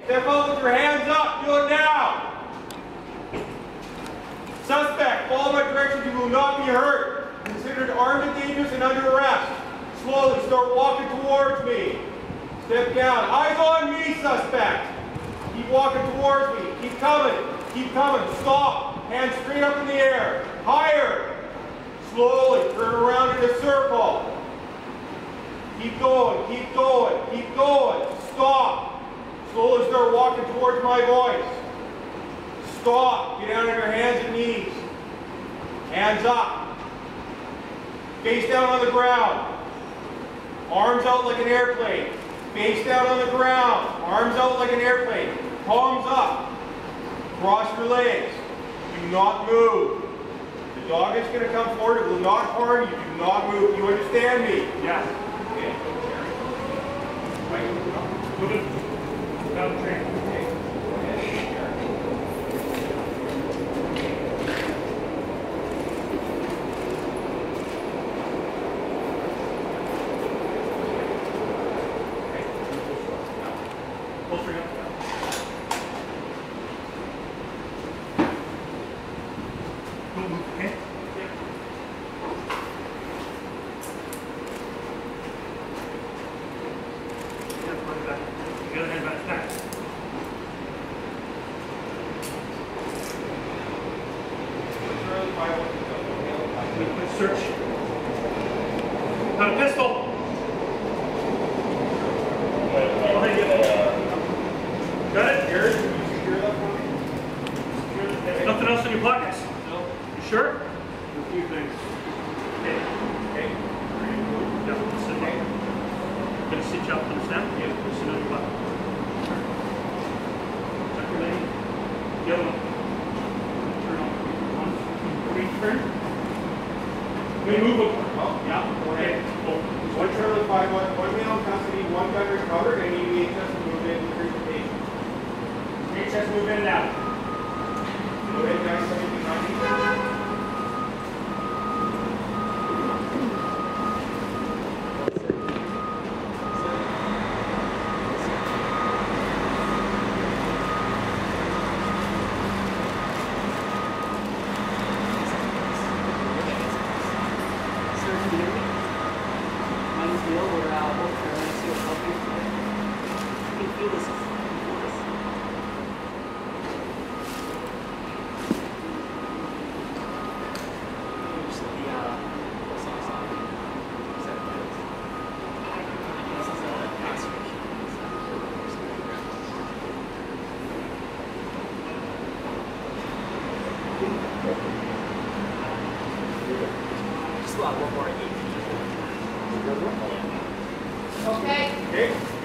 Step out with your hands up. Do it now. Suspect, follow my directions. You will not be hurt. Considered armed and dangerous and under arrest. Slowly start walking towards me. Step down. Eyes on me, suspect. Keep walking towards me. Keep coming. Keep coming. Stop. Hands straight up in the air. Higher. Slowly turn around in a circle. Keep going. Keep going. Keep going. Stop. Slowly start walking towards my voice. Stop. Get down on your hands and knees. Hands up. Face down on the ground. Arms out like an airplane. Face down on the ground. Arms out like an airplane. Palms up. Cross your legs. Do not move. The dog is going to come forward. It will not harm you. Do not move. You understand me? Yes. Okay. Move it. Down the train. Okay. Closer up. Don't move, okay? Yeah, put it back. The other hand back. Quick search. Got a pistol. Got it? Here, can you secure that for me? Nothing else in your pockets? No. You sure? A few things. Okay. Okay. Yeah, sit up. Gonna sit you up, understand? Yeah. Sit on your butt. Check your leg. The other one. Turn on. 1, 2, 3, turn. May move it. Oh, yeah. Okay. Cool. One Charlie 5-1, one male in custody, one gun recovered, and EVA test moved in for presentation. Just move in now. Go ahead, guys. Something behind you. Just a lot more. Okay. Okay.